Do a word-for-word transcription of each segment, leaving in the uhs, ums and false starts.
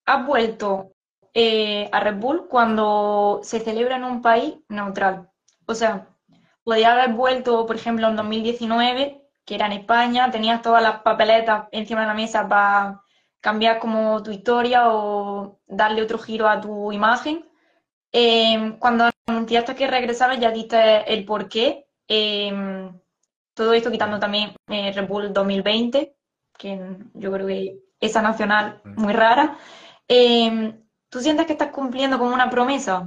has vuelto eh, a Red Bull cuando se celebra en un país neutral. O sea, podía haber vuelto, por ejemplo, en dos mil diecinueve, que era en España, tenías todas las papeletas encima de la mesa para cambiar como tu historia o darle otro giro a tu imagen. Eh, cuando anunciaste que regresabas ya diste el porqué. Eh, todo esto quitando Ujú, también eh, Red Bull dos mil veinte, que yo creo que esa nacional ujú. muy rara. Eh, ¿Tú sientes que estás cumpliendo con una promesa?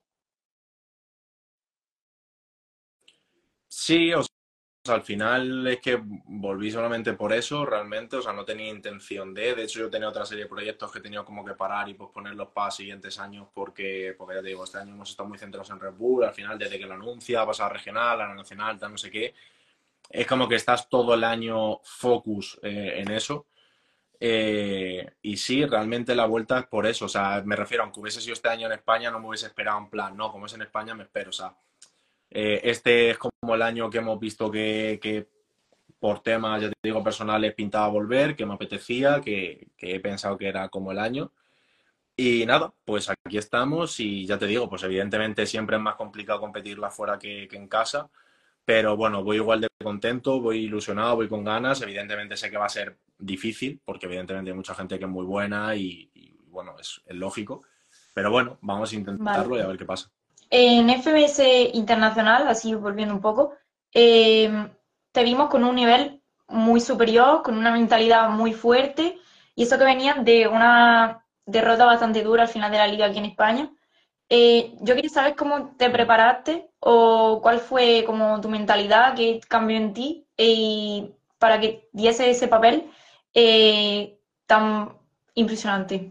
Sí, o sea, al final es que volví solamente por eso, realmente, o sea, no tenía intención de, de hecho yo tenía otra serie de proyectos que he tenido como que parar y posponerlos para siguientes años porque, porque ya te digo, este año hemos estado muy centrados en Red Bull, al final desde que lo anuncia, pasa a regional, a la nacional, tal, no sé qué, es como que estás todo el año focus eh, en eso. Eh, y sí, realmente la vuelta es por eso. O sea, me refiero, aunque hubiese sido este año en España, no me hubiese esperado en plan, no, como es en España, me espero. O sea, eh, este es como el año que hemos visto que, que por temas, ya te digo, personales pintaba volver, que me apetecía, que, que he pensado que era como el año. Y nada, pues aquí estamos y ya te digo, pues evidentemente siempre es más complicado competirla fuera que, que en casa, pero bueno, voy igual de contento, voy ilusionado, voy con ganas. Evidentemente sé que va a ser difícil, porque evidentemente hay mucha gente que es muy buena y, y, bueno, es, es lógico. Pero bueno, vamos a Vale. intentarlo y a ver qué pasa. En F M S Internacional, así volviendo un poco, eh, te vimos con un nivel muy superior, con una mentalidad muy fuerte, y eso que venía de una derrota bastante dura al final de la liga aquí en España. Eh, yo quería saber cómo te Mm. preparaste o cuál fue como tu mentalidad, qué cambió en ti y para que diese ese papel eh, tan impresionante.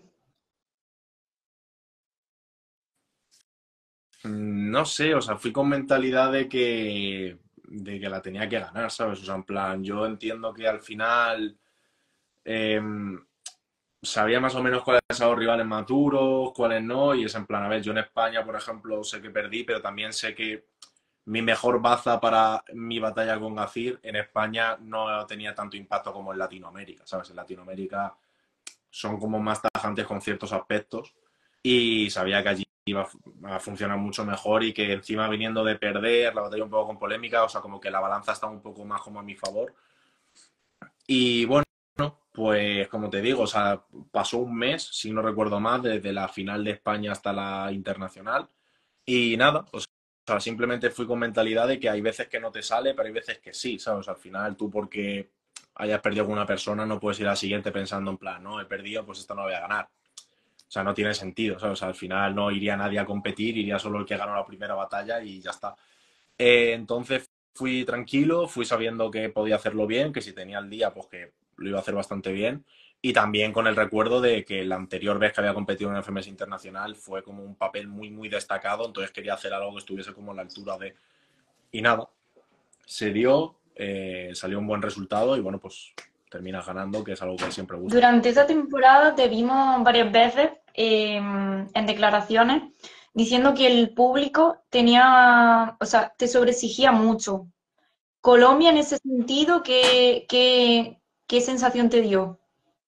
No sé, o sea, fui con mentalidad de que, de que la tenía que ganar, ¿sabes? O sea, en plan, yo entiendo que al final eh, sabía más o menos cuáles eran los rivales maduros, cuáles no, y es en plan, a ver, yo en España, por ejemplo, sé que perdí, pero también sé que mi mejor baza para mi batalla con Gacir en España no tenía tanto impacto como en Latinoamérica, ¿sabes? En Latinoamérica son como más tajantes con ciertos aspectos y sabía que allí iba a funcionar mucho mejor y que encima viniendo de perder, la batalla un poco con polémica, o sea, como que la balanza está un poco más como a mi favor. Y bueno, pues como te digo, o sea, pasó un mes, si no recuerdo más, desde la final de España hasta la internacional. Y nada, o sea, simplemente fui con mentalidad de que hay veces que no te sale, pero hay veces que sí, ¿sabes? Al final tú porque hayas perdido con una persona no puedes ir al siguiente pensando en plan, no, he perdido, pues esta no la voy a ganar. O sea, no tiene sentido, ¿sabes? O sea, al final no iría nadie a competir, iría solo el que ganó la primera batalla y ya está. Eh, entonces fui tranquilo, fui sabiendo que podía hacerlo bien, que si tenía el día, pues que lo iba a hacer bastante bien. Y también con el recuerdo de que la anterior vez que había competido en F M S Internacional fue como un papel muy, muy destacado, entonces quería hacer algo que estuviese como a la altura de... Y nada, se dio, eh, salió un buen resultado y bueno, pues terminas ganando, que es algo que siempre gusta. Durante esa temporada te vimos varias veces eh, en declaraciones diciendo que el público tenía, o sea, te sobreexigía mucho. Colombia en ese sentido, ¿qué, qué, qué sensación te dio?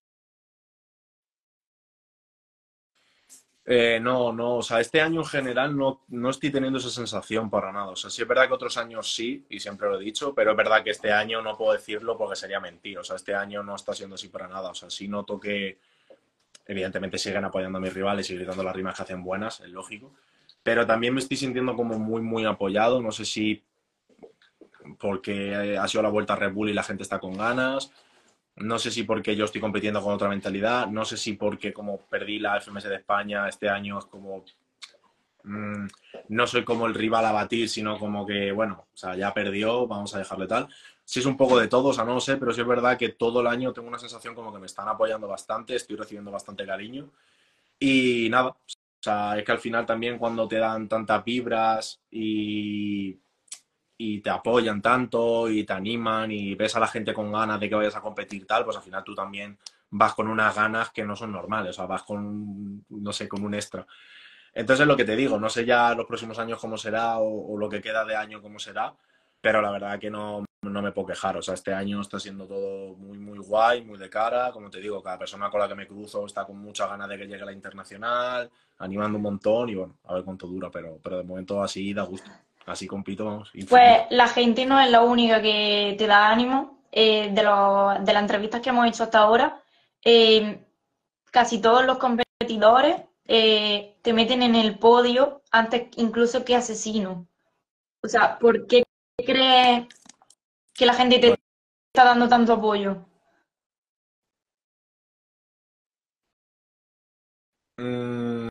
Eh, no, no, o sea, este año en general no, no estoy teniendo esa sensación para nada. O sea, sí es verdad que otros años sí, y siempre lo he dicho, pero es verdad que este año no puedo decirlo porque sería mentir. O sea, este año no está siendo así para nada. O sea, sí noto que evidentemente siguen apoyando a mis rivales y gritando las rimas que hacen buenas, es lógico. Pero también me estoy sintiendo como muy, muy apoyado. No sé si porque ha sido la vuelta a Red Bull y la gente está con ganas. No sé si porque yo estoy compitiendo con otra mentalidad, no sé si porque como perdí la F M S de España este año es como mmm, no soy como el rival a batir, sino como que, bueno, o sea, ya perdió, vamos a dejarle tal. Sí es un poco de todo, o sea, no lo sé, pero sí es verdad que todo el año tengo una sensación como que me están apoyando bastante, estoy recibiendo bastante cariño y nada, o sea, es que al final también cuando te dan tantas vibras y, y te apoyan tanto y te animan y ves a la gente con ganas de que vayas a competir tal, pues al final tú también vas con unas ganas que no son normales, o sea, vas con, no sé, con un extra. Entonces, lo que te digo, no sé ya los próximos años cómo será o, o lo que queda de año cómo será, pero la verdad que no no me puedo quejar. O sea, este año está siendo todo muy, muy guay, muy de cara. Como te digo, cada persona con la que me cruzo está con muchas ganas de que llegue la internacional, animando un montón y bueno, a ver cuánto dura, pero, pero de momento así da gusto. Así compito, vamos, Pues infinito. la gente no es la única que te da ánimo. Eh, de, los- de las entrevistas que hemos hecho hasta ahora, eh, casi todos los competidores eh, te meten en el podio antes incluso que Asesino. O sea, ¿por qué crees que la gente te Bueno, está dando tanto apoyo? mm,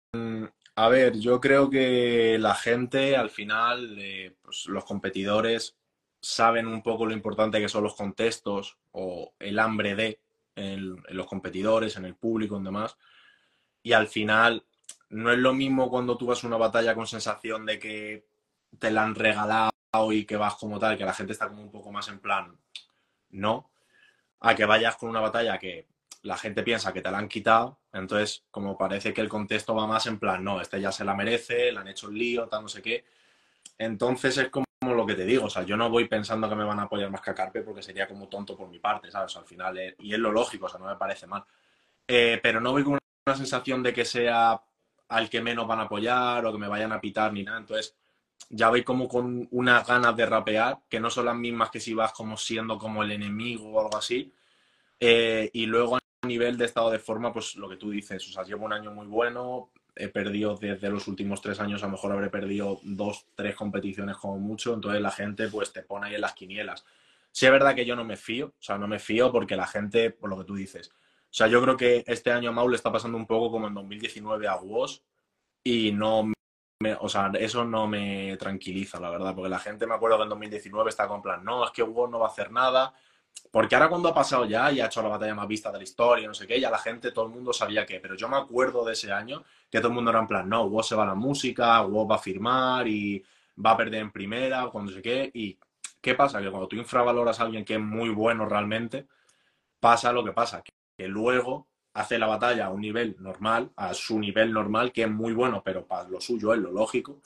a ver, yo creo que la gente al final, eh, pues los competidores saben un poco lo importante que son los contextos o el hambre de en, en los competidores, en el público, en demás. Y al final no es lo mismo cuando tú vas a una batalla con sensación de que te la han regalado y que vas como tal, que la gente está como un poco más en plan, no, a que vayas con una batalla que la gente piensa que te la han quitado, entonces como parece que el contexto va más en plan, no, este ya se la merece, le han hecho el lío, tal, no sé qué. Entonces es como lo que te digo, o sea, yo no voy pensando que me van a apoyar más que a Carpe porque sería como tonto por mi parte, ¿sabes? O sea, al final, es, y es lo lógico, o sea, no me parece mal. Eh, pero no voy con una sensación de que sea al que menos van a apoyar o que me vayan a pitar ni nada, entonces ya voy como con unas ganas de rapear, que no son las mismas que si vas como siendo como el enemigo o algo así, eh, y luego a nivel de estado de forma, pues lo que tú dices, o sea, llevo un año muy bueno, he perdido desde los últimos tres años, a lo mejor habré perdido dos, tres competiciones como mucho, entonces la gente pues te pone ahí en las quinielas. Sí es verdad que yo no me fío, o sea, no me fío porque la gente, por lo que tú dices, o sea, yo creo que este año a Mau le está pasando un poco como en dos mil diecinueve a Woz y no me, o sea, eso no me tranquiliza, la verdad, porque la gente me acuerdo que en dos mil diecinueve está con plan, no, es que Woz no va a hacer nada, porque ahora cuando ha pasado ya y ha hecho la batalla más vista de la historia, no sé qué, ya la gente, todo el mundo sabía qué. Pero yo me acuerdo de ese año que todo el mundo era en plan, no, Woz se va a la música, Woz va a firmar y va a perder en primera, cuando sé qué. Y ¿qué pasa? Que cuando tú infravaloras a alguien que es muy bueno realmente, pasa lo que pasa, que, que luego hace la batalla a un nivel normal, a su nivel normal, que es muy bueno, pero para lo suyo es lo lógico,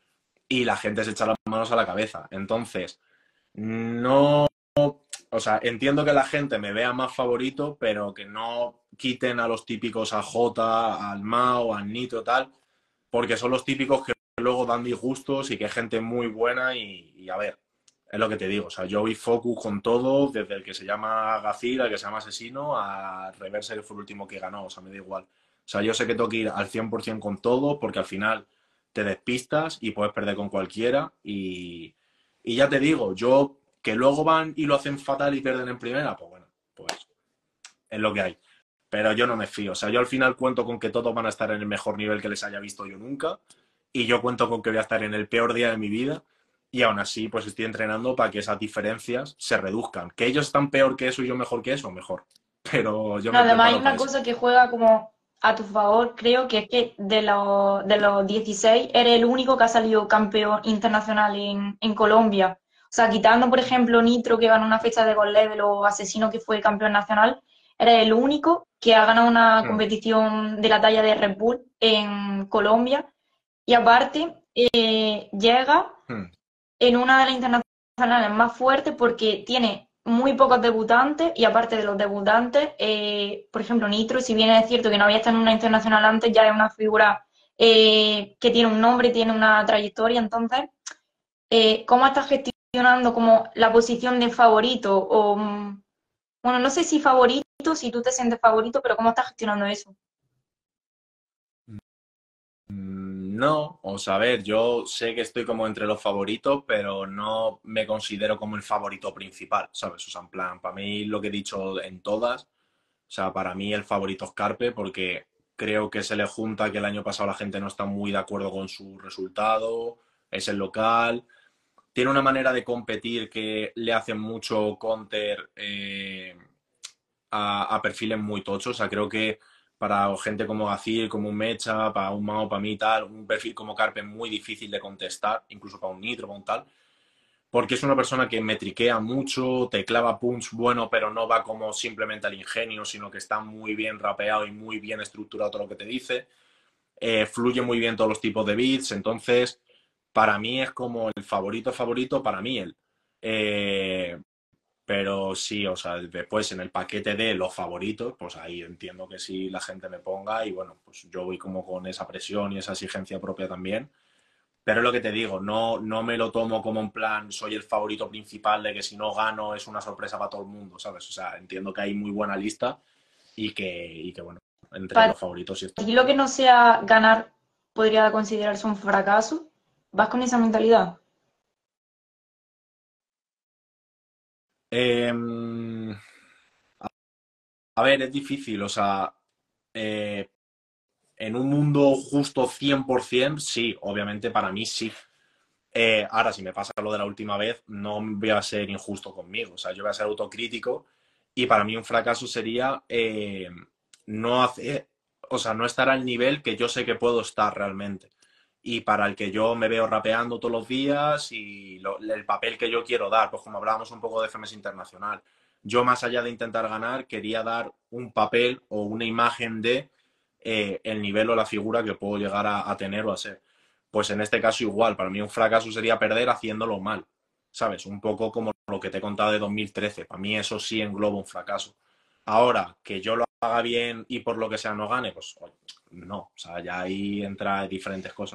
y la gente se echa las manos a la cabeza. Entonces, no, o sea, entiendo que la gente me vea más favorito, pero que no quiten a los típicos a Jota, al Mao, al Nito, tal, porque son los típicos que luego dan disgustos y que es gente muy buena y, y a ver, es lo que te digo, o sea, yo voy focus con todo, desde el que se llama Gacir, al que se llama Asesino, a Reversa, que fue el último que ganó, o sea, me da igual. O sea, yo sé que tengo que ir al cien por ciento con todo, porque al final te despistas y puedes perder con cualquiera y, y ya te digo, yo que luego van y lo hacen fatal y pierden en primera, pues bueno, pues es lo que hay. Pero yo no me fío. O sea, yo al final cuento con que todos van a estar en el mejor nivel que les haya visto yo nunca. Y yo cuento con que voy a estar en el peor día de mi vida. Y aún así, pues estoy entrenando para que esas diferencias se reduzcan. Que ellos están peor que eso y yo mejor que eso, mejor. Pero yo No, me además hay preparo una para eso. cosa que juega como a tu favor, creo que es que de los, de los dieciséis eres el único que ha salido campeón internacional en, en Colombia. O sea, quitando, por ejemplo, Nitro, que ganó una fecha de Gold Level, o Asesino, que fue campeón nacional, eres el único que ha ganado una Hmm, competición de la talla de Red Bull en Colombia. Y aparte, eh, llega hmm. en una de las internacionales más fuertes porque tiene muy pocos debutantes y aparte de los debutantes, eh, por ejemplo, Nitro, si bien es cierto que no había estado en una internacional antes, ya es una figura eh, que tiene un nombre, tiene una trayectoria, entonces, eh, ¿cómo estás gestionando como la posición de favorito? O, mm, bueno, no sé si favorito, si tú te sientes favorito, pero ¿cómo estás gestionando eso? No, o sea, a ver, yo sé que estoy como entre los favoritos, pero no me considero como el favorito principal, ¿sabes? O sea, en plan, para mí lo que he dicho en todas, o sea, para mí el favorito es Carpe porque creo que se le junta que el año pasado la gente no está muy de acuerdo con su resultado, es el local, tiene una manera de competir que le hace mucho counter eh, a, a, perfiles muy tochos. O sea, creo que para gente como Gacir, como un Mecha, para un Mao, para mí tal, un perfil como Carpe es muy difícil de contestar, incluso para un Nitro, para un tal, porque es una persona que metriquea mucho, te clava punch bueno, pero no va como simplemente al ingenio, sino que está muy bien rapeado y muy bien estructurado todo lo que te dice. Eh, fluye muy bien todos los tipos de beats, entonces para mí es como el favorito favorito, para mí él. Eh, pero sí, o sea, después en el paquete de los favoritos, pues ahí entiendo que sí la gente me ponga y bueno, pues yo voy como con esa presión y esa exigencia propia también. Pero es lo que te digo, no, no me lo tomo como en plan, soy el favorito principal de que si no gano es una sorpresa para todo el mundo, ¿sabes? O sea, entiendo que hay muy buena lista y que, y que bueno, entre Para los favoritos sí estoy. ti lo que no sea ganar podría considerarse un fracaso. ¿Vas con esa mentalidad? Eh, a ver, es difícil, o sea, eh, en un mundo justo cien por ciento, sí, obviamente para mí sí. Eh, ahora, si me pasa lo de la última vez, no voy a ser injusto conmigo. O sea, yo voy a ser autocrítico y para mí un fracaso sería eh, no hacer, o sea, no estar al nivel que yo sé que puedo estar realmente. Y para el que yo me veo rapeando todos los días y lo, el papel que yo quiero dar, pues como hablábamos un poco de F M S Internacional. Yo, más allá de intentar ganar, quería dar un papel o una imagen de eh, el nivel o la figura que puedo llegar a, a tener o a ser. Pues en este caso igual, para mí un fracaso sería perder haciéndolo mal, ¿sabes? Un poco como lo que te he contado de dos mil trece, para mí eso sí engloba un fracaso. Ahora, que yo lo haga bien y por lo que sea no gane, pues no, o sea, ya ahí entra diferentes cosas.